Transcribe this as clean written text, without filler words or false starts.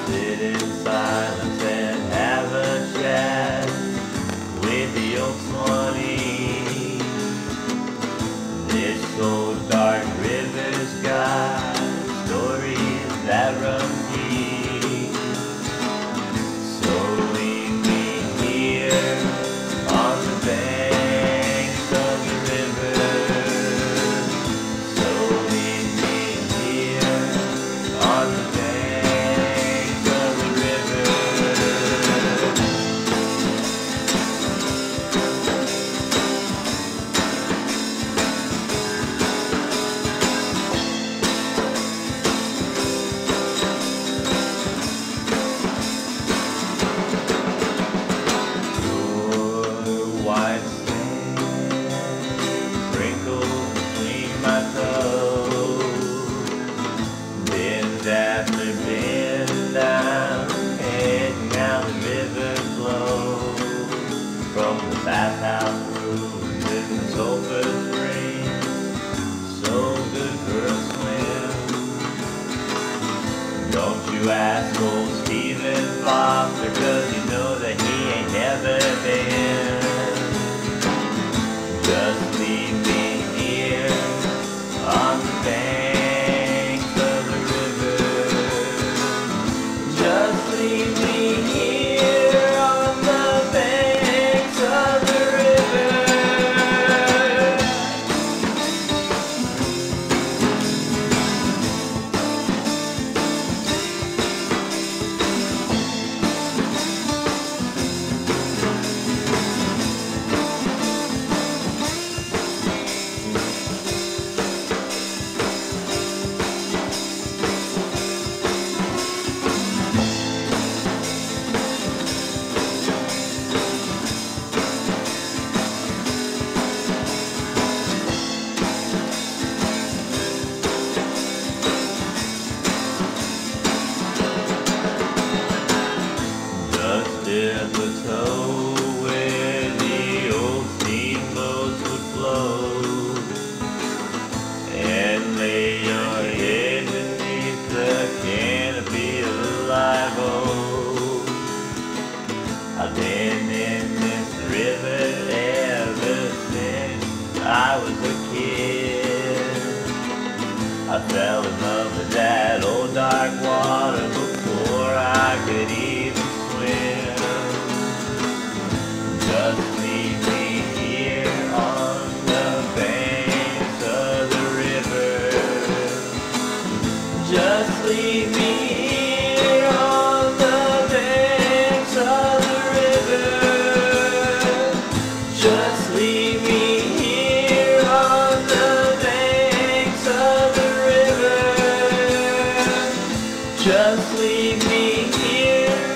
sit in silence and have a chat with the old Suwannee. This old dark river's got stories that run deep. So leave me here on the banks of the river. So leave me here on the banks of the river. White sand sprinkled between my toes. Bend after bend, I'm heading down the river flow. From the bathhouse rooms in the sulfur spring, so good for a swim. Don't you ask old Stephen Foster, 'cause you know that he ain't never been. Just leave me here on the banks of the river. Just leave me here on the banks of the river. At the toe where the old steamboats would float, and lay your head beneath the canopy of the live oak. I've been in this river ever since I was a kid. I fell in love with that old dark water before I could even swim. Just leave me here on the banks of the river. Just leave me here on the banks of the river. Just leave me here on the banks of the river. Just leave me here.